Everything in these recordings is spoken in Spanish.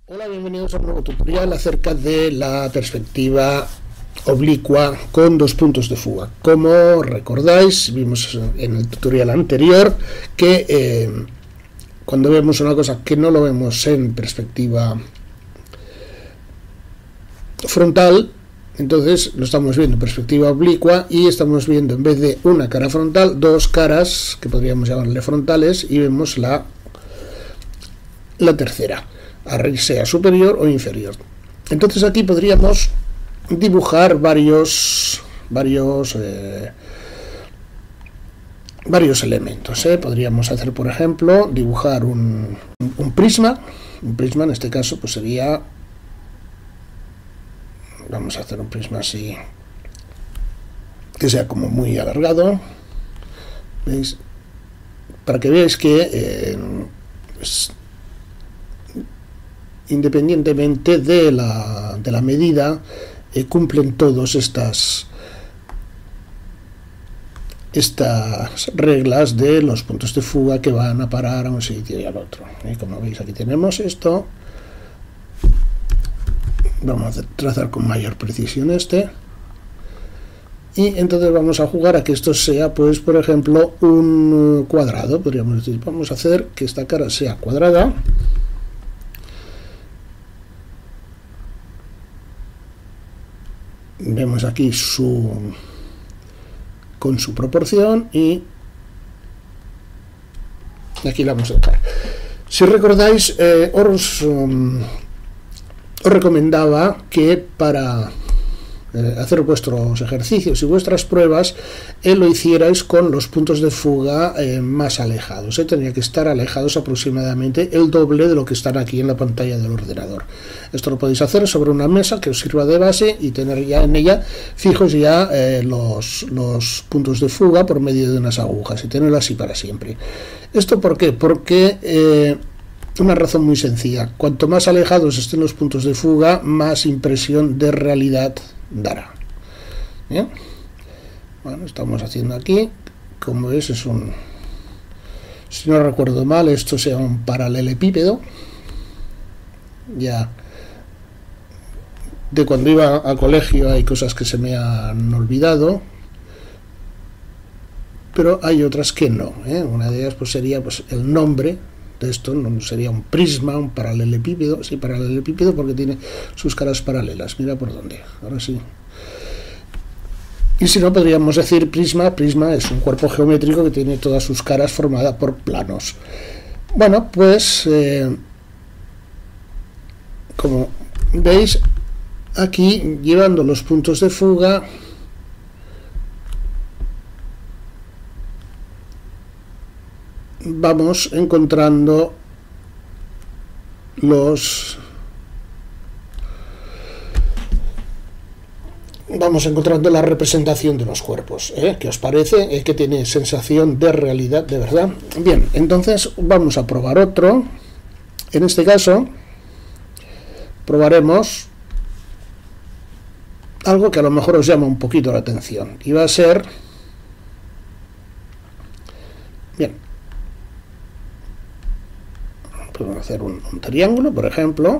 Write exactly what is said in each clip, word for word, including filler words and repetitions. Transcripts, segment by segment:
Hola, bienvenidos a un nuevo tutorial acerca de la perspectiva oblicua con dos puntos de fuga. Como recordáis, vimos en el tutorial anterior que eh, cuando vemos una cosa que no lo vemos en perspectiva frontal, entonces lo estamos viendo en perspectiva oblicua y estamos viendo, en vez de una cara frontal, dos caras que podríamos llamarle frontales, y vemos la, la tercera, sea superior o inferior. Entonces aquí podríamos dibujar varios varios eh, varios elementos, ¿eh? Podríamos hacer, por ejemplo, dibujar un, un prisma. Un prisma en este caso pues sería, vamos a hacer un prisma así que sea como muy alargado, ¿veis? Para que veáis que eh, pues, independientemente de la, de la medida, eh, cumplen todas estas estas reglas de los puntos de fuga que van a parar a un sitio y al otro. ¿Eh? Como veis, aquí tenemos esto. Vamos a trazar con mayor precisión este. Y entonces vamos a jugar a que esto sea, pues, por ejemplo, un cuadrado. Podríamos decir, vamos a hacer que esta cara sea cuadrada. Vemos aquí su con su proporción y aquí la vamos a dejar. Si recordáis, eh, os, um, os recomendaba que para eh, hacer vuestros ejercicios y vuestras pruebas eh, lo hicierais con los puntos de fuga eh, más alejados. Eh. Tenía que estar alejados aproximadamente el doble de lo que están aquí en la pantalla del ordenador. Esto lo podéis hacer sobre una mesa que os sirva de base y tener ya en ella fijos ya eh, los, los puntos de fuga por medio de unas agujas y tenerlo así para siempre. ¿Esto por qué? Porque eh, una razón muy sencilla: cuanto más alejados estén los puntos de fuga, más impresión de realidad dará. ¿Bien? Bueno, estamos haciendo aquí, como ves, es un, si no recuerdo mal, esto sea un paralelepípedo. Ya de cuando iba al colegio hay cosas que se me han olvidado, pero hay otras que no, ¿eh? Una de ellas pues sería pues el nombre de esto, no sería un prisma, un paralelepípedo. Sí, paralelepípedo porque tiene sus caras paralelas. Mira por dónde, ahora sí. Y si no, podríamos decir prisma. Prisma es un cuerpo geométrico que tiene todas sus caras formadas por planos. Bueno, pues eh, como veis, aquí llevando los puntos de fuga, vamos encontrando los vamos encontrando la representación de los cuerpos. ¿eh? ¿Qué os parece? ¿Eh? Que tiene sensación de realidad, de verdad. Bien, entonces vamos a probar otro. En este caso probaremos algo que a lo mejor os llama un poquito la atención, y va a ser, bien, podemos hacer un, un triángulo, por ejemplo,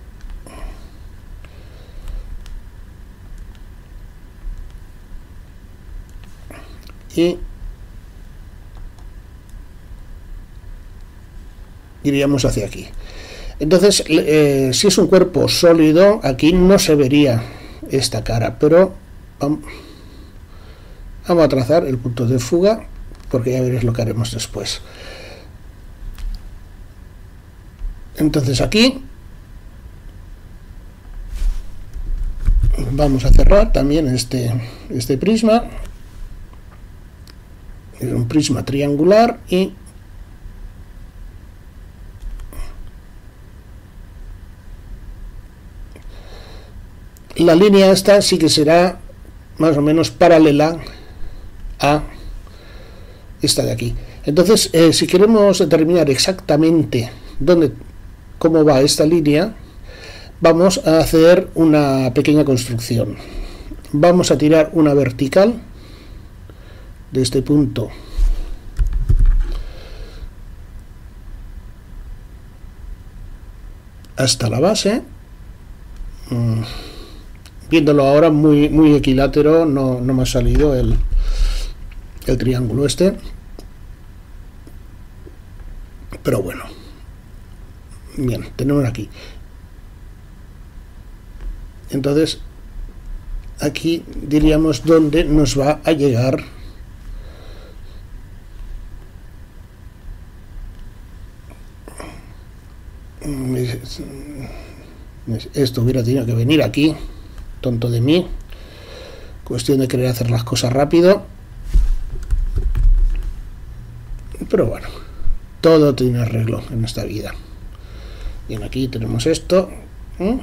y iríamos hacia aquí. Entonces, eh, si es un cuerpo sólido, aquí no se vería esta cara, pero vamos, vamos a trazar el punto de fuga, porque ya veréis lo que haremos después. Entonces aquí vamos a cerrar también este, este prisma. Es un prisma triangular y la línea esta sí que será más o menos paralela a esta de aquí. Entonces, eh, si queremos determinar exactamente dónde, cómo va esta línea, vamos a hacer una pequeña construcción. Vamos a tirar una vertical de este punto hasta la base. Mm, viéndolo ahora muy, muy equilátero, no, no me ha salido el, el triángulo este, pero bueno, bien, tenemos aquí. Entonces aquí diríamos dónde nos va a llegar esto. Hubiera tenido que venir aquí, tonto de mí, cuestión de querer hacer las cosas rápido, pero bueno, todo tiene arreglo en esta vida. Bien, aquí tenemos esto. ¿Mm?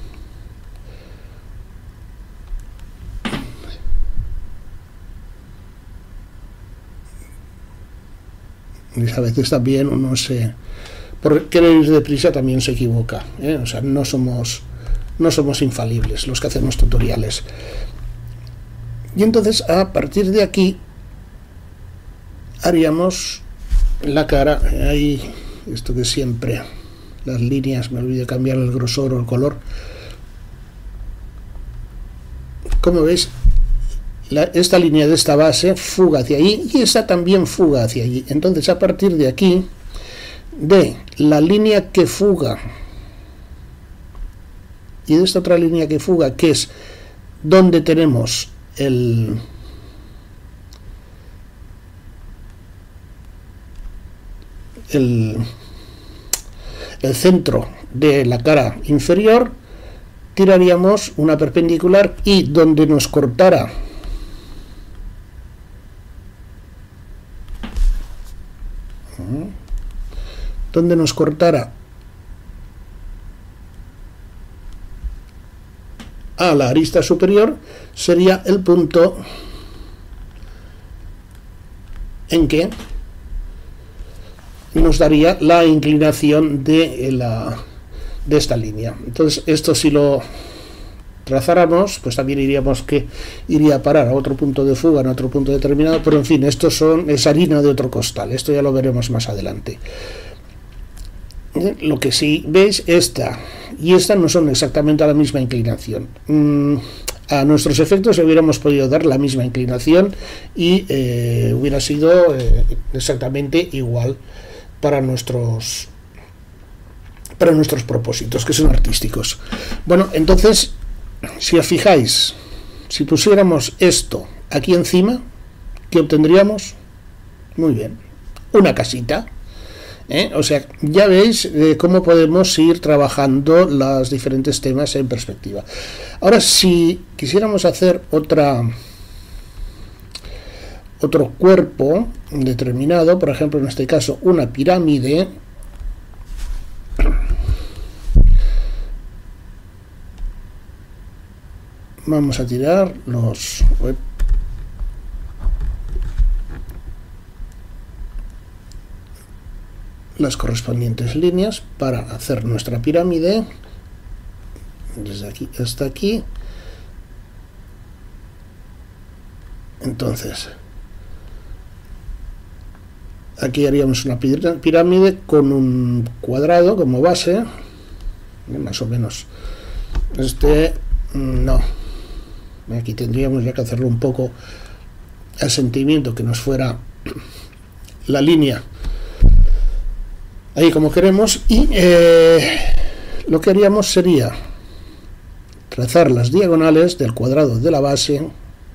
Y a veces también uno se, por querer ir deprisa, también se equivoca, ¿eh? O sea, no somos no somos infalibles los que hacemos tutoriales. Y entonces a partir de aquí haríamos la cara. Ahí, esto que siempre las líneas, me olvido cambiar el grosor o el color. Como veis, La, esta línea de esta base fuga hacia allí y esta también fuga hacia allí. Entonces a partir de aquí, de la línea que fuga y de esta otra línea que fuga, que es donde tenemos el el, el centro de la cara inferior, tiraríamos una perpendicular, y donde nos cortara donde nos cortara a la arista superior sería el punto en que nos daría la inclinación de la de esta línea. Entonces esto, si lo trazáramos, pues también iríamos que iría a parar a otro punto de fuga en otro punto determinado, pero en fin, esto son, es harina de otro costal, esto ya lo veremos más adelante. Lo que sí veis, esta y esta no son exactamente a la misma inclinación. Mm, a nuestros efectos hubiéramos podido dar la misma inclinación y eh, hubiera sido eh, exactamente igual para nuestros para nuestros propósitos, que son artísticos. Bueno, entonces, si os fijáis, si pusiéramos esto aquí encima, ¿qué obtendríamos? Muy bien, una casita. ¿Eh? O sea, ya veis eh, cómo podemos ir trabajando los diferentes temas en perspectiva. Ahora, si quisiéramos hacer otra otro cuerpo determinado, por ejemplo, en este caso una pirámide, vamos a tirar los las correspondientes líneas para hacer nuestra pirámide desde aquí hasta aquí. Entonces aquí haríamos una pirámide con un cuadrado como base, más o menos. Este no, aquí tendríamos ya que hacerlo un poco al sentimiento, que nos fuera la línea ahí como queremos, y eh, lo que haríamos sería trazar las diagonales del cuadrado de la base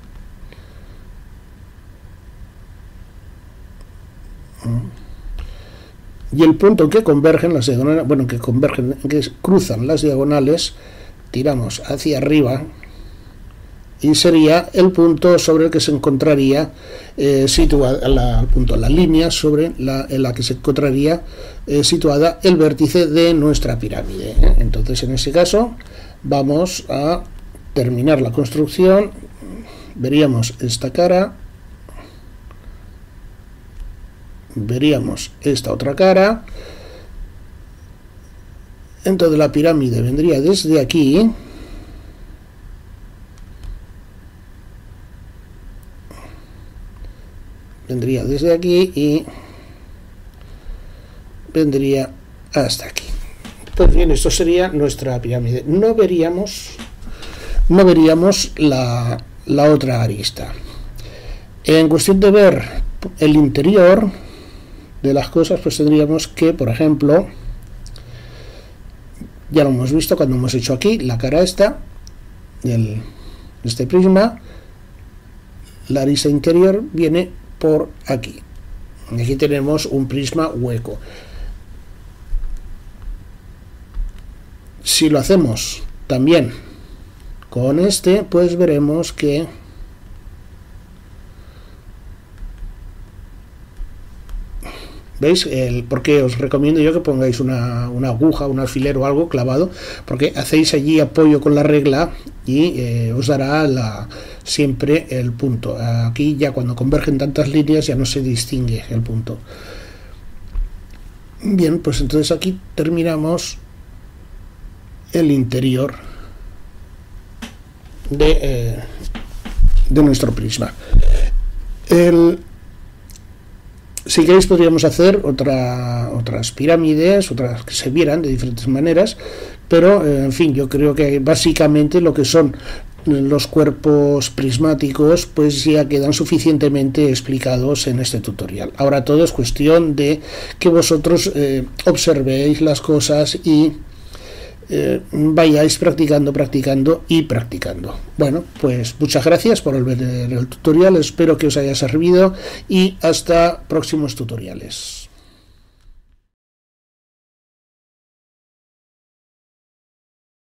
y el punto en que convergen las diagonales, bueno, que convergen, que cruzan las diagonales, tiramos hacia arriba y sería el punto sobre el que se encontraría eh, situada la, punto, la línea sobre la, en la que se encontraría eh, situada el vértice de nuestra pirámide. Entonces, en ese caso, vamos a terminar la construcción. Veríamos esta cara, veríamos esta otra cara. Entonces la pirámide vendría desde aquí, vendría desde aquí y vendría hasta aquí. Pues bien, esto sería nuestra pirámide. No veríamos, no veríamos la, la otra arista. En cuestión de ver el interior de las cosas, pues tendríamos que, por ejemplo, ya lo hemos visto cuando hemos hecho aquí la cara esta, el, este prisma, la arista interior viene por aquí. Aquí tenemos un prisma hueco. Si lo hacemos también con este, pues veremos que ¿veis? El, porque os recomiendo yo que pongáis una, una aguja, un alfiler o algo clavado, porque hacéis allí apoyo con la regla y eh, os dará la, siempre el punto. Aquí ya cuando convergen tantas líneas ya no se distingue el punto. Bien, pues entonces aquí terminamos el interior de, eh, de nuestro prisma. El, si queréis podríamos hacer otra, otras pirámides, otras que se vieran de diferentes maneras, pero eh, en fin, yo creo que básicamente lo que son los cuerpos prismáticos pues ya quedan suficientemente explicados en este tutorial. Ahora todo es cuestión de que vosotros eh, observéis las cosas y Eh, vayáis practicando, practicando y practicando. Bueno, pues muchas gracias por ver el tutorial, espero que os haya servido y hasta próximos tutoriales.